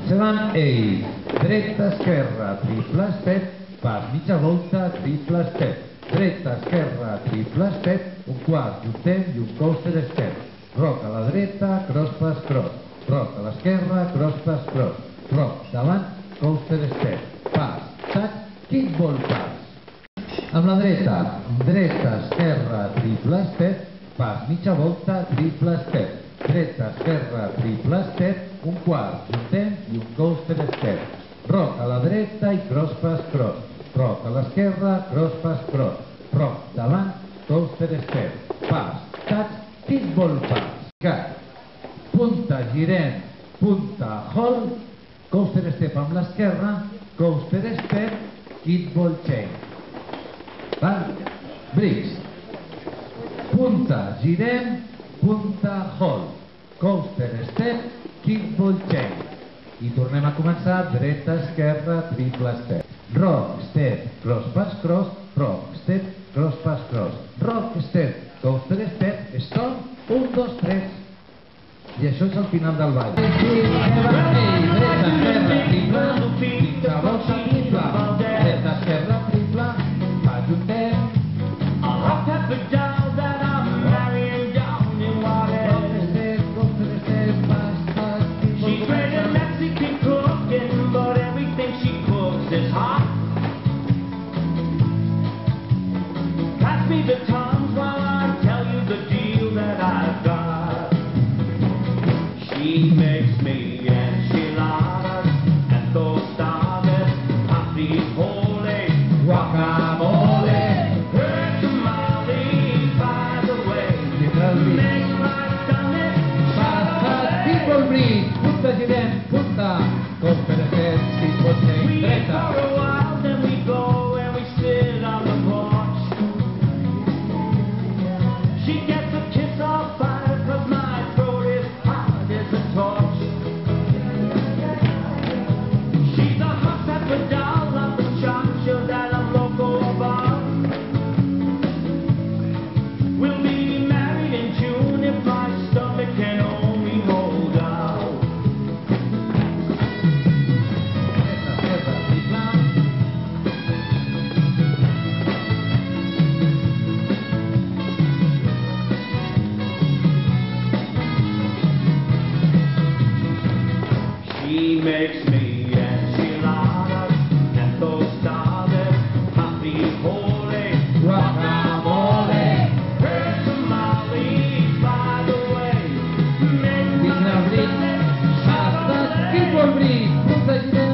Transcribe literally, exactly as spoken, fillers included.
Seran ells. Dreta, esquerra, triple step, pas mitja volta, triple step. Dreta, esquerra, triple step, un quart, un temps i un coaster step. Rock a la dreta, cross, pas, cross. Rock a l'esquerra, cross, pas, cross. Rock davant, coaster step. Pas, tac, kickball pas. Amb la dreta, dreta, esquerra, triple step, pas mitja volta, triple step. Dreta, esquerra, triple step, un quart, un temps i un coaster step. Rock a la dreta i cross, pas, cross. Rock a l'esquerra, cross, pas, cross. Rock davant, coaster step. Pas, tac, kickball pas. Cat. Punta, girem, punta, hold. Coaster step amb l'esquerra, coaster step, kickball chain. Val? Bricks. Punta, girem, punta, hold. Coaster step, kickball chain. I tornem a començar, dreta, esquerra, triple step. Rock, step, cross, pas, cross, rock, step, cross, pas, cross. Rock, step, coaster step, stop, un, dos, tres. I això és el final del ball. Dreta, esquerra, triple, mitja volta, triple. Dreta, esquerra, triple, pas un temps. Rock, step, down, that I'm marrying down in water. Rock, step, coaster step, pas, pas, kickball chain. Pass me the tongues while I tell you the deal that I've got. She makes me enchiladas and tostadas, happy holy guacamole. Her tamales, by the way, make like Sunday. Pasta, people breathe, punta girem, punta, coaster step, kickball chain, dreta. We for a while, then we go and we sit on the porch. She gets a kiss off fire, cause my throat is hard as a torch. She's a hot pepper doll of the chacho that I'm loco about. We'll be married in June if my stomach can only hold out. She makes me enchiladas and tostadas, happy holy guacamole. Her tamales, by the way, make me like Sunday. Pasta, kickball breathe, punta girem.